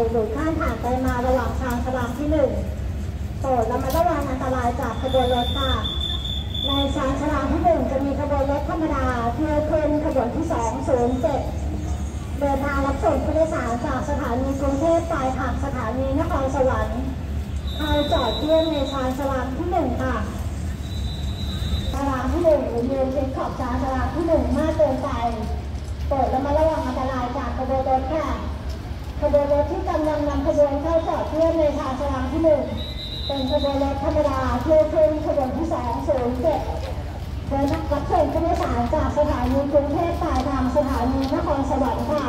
หรือข้ามผ่านไปมาระหว่างชานชาลาที่1โปรดระมัดระวังอันตรายจากขบวนรถค่ะในชานชาลาที่1จะมีขบวนรถธรรมดาเที่ยวขึ้นขบวนที่207เดินทางรับส่งผู้โดยสารจากสถานีกรุงเทพปลายทางสถานีนครสวรรค์เข้าจอดเยี่ยมในชานชาลาที่1ค่ะชาลาที่1หรือยืนเช็คขอบชานชาลาที่1มากเกินไปโปรดระมัดระวังอันตรายจากขบวนรถค่ะขบวนรถที่กำลังนำขบวนเข้าจอดเยี่ยมในชานชาลาที่1เป็นขบวนรถธรรมดาเที่ยวขึ้นขบวนที่207เดินรับส่งผู้โดยสารจากสถานีกรุงเทพปลายทางสถานีนครสวรรค์ค่ะ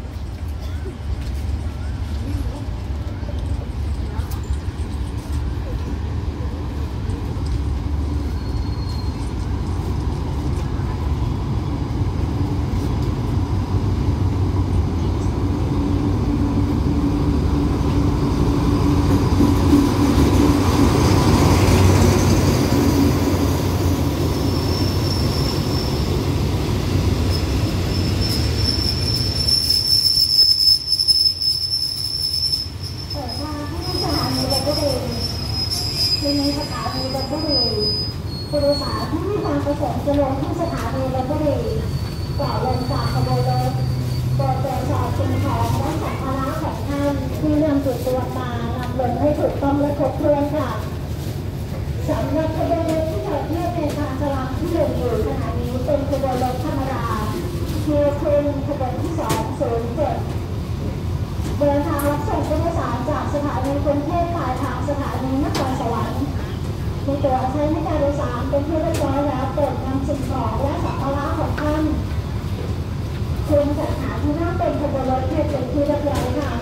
ในสถานีลพบุรีผู้โดยสารที่มีความประสงค์จะลงที่สถานีลพบุรีก่อนลงจากขบวนรถโปรดตรวจสอบสิ่งของและสัมภาระของท่านที่นำติดตัวมานำลงให้ถูกต้องและครบถ้วนค่ะสำหรับขบวนรถที่จอดเทียบในชานชาลาที่1อยู่ขณะนี้เป็นขบวนรถธรรมดาเที่ยวขึ้นขบวนที่207เดินทางรับส่งผู้โดยสารจากสถานีกรุงเทพปลายทางสถานีนครสวรรค์มีตั๋วใช้ในการโดยสารเป็นที่เรียบร้อยแล้วโปรดนำสิ่งของและสัมภาระของท่านคืนจัดหาที่นั่งเป็นขบวนรถให้เป็นที่เรียบร้อยค่ะ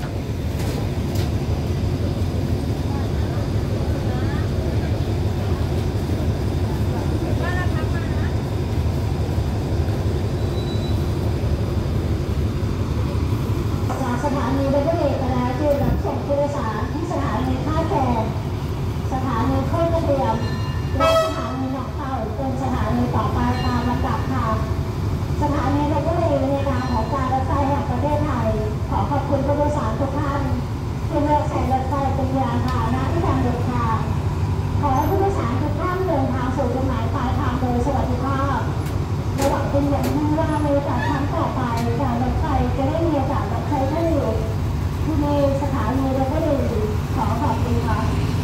สถานีรถเมล์และจุดรับส่งผู้โดยสารที่สถานีท่าแพสถานีโคกระเทียมและสถานีหนองเต่าเป็นสถานีต่อไปตามลำดับค่ะสถานีรถเมล์ในนามของการรถไฟแห่งประเทศไทยขอขอบคุณผู้โดยสารทุกท่านที่เลือกใช้รถไฟเป็นยานพาหนะที่การเดินทางขอให้ผู้โดยสารทุกท่านเดินทางสู่จุดหมายปลายทางโดยสวัสดิภาพและหวังเป็นอย่างยิ่งว่าในโอกาสครั้งต่อไปการรถไฟจะได้มีโอกาสรับใช้ท่านอยู่ที่ในสถานีรถไฟขอขอบคุณค่ะ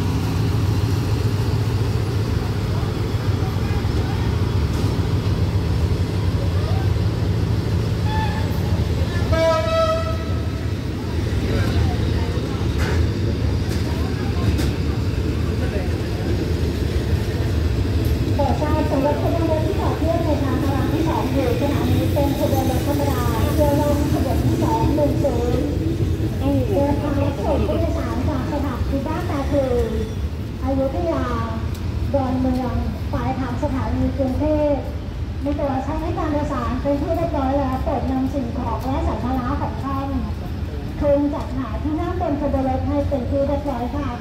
เป็นขบวนรถธรรมดาเที่ยวลงขบวนที่210เดินทางรับส่งผู้โดยสารจากสถานีบ้านตาคืออยุธยาดอนเมืองปลายทางสถานีกรุงเทพมีตั๋วใช้ในการโดยสารเป็นที่เรียบร้อยแล้วโปรดนำสิ่งของและสัมภาระของท่านคืนจัดหาที่นั่งบนขบวนรถให้เป็นที่เรียบร้อยค่ะ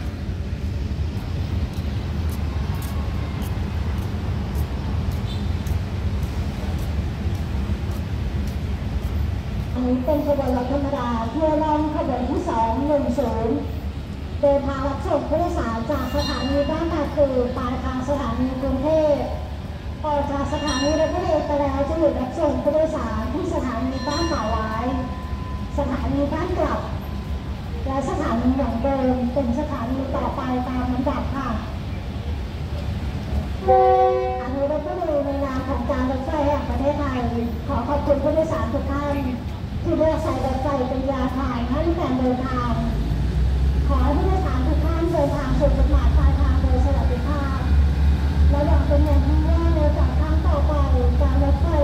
อันนี้เป็นขบวนรถธรรมดาเที่ยวลงขบวนที่210เดินทางรับส่งผู้โดยสารจากสถานีบ้านตาคือปลายทางสถานีกรุงเทพออกจากสถานีรถเมล์ไปแล้วจะหยุดรับส่งผู้โดยสารที่สถานีบ้านป่าไว้สถานีบ้านกลับและสถานีหนองเดิมเป็นสถานีต่อไปตามลำดับค่ะอันนี้รถเมล์ในนามของการรถไฟแห่งประเทศไทยขอขอบคุณผู้โดยสารทุกท่านที่เลือกใช้รถไฟเป็นยานพาหนะในการเดินทางขอให้ผู้โดยสารทุกท่านเดินทางสู่จุดหมายปลายทางโดยสวัสดิภาพและหวังเป็นอย่างยิ่งว่าในโอกาสครั้งต่อไปการรถไฟ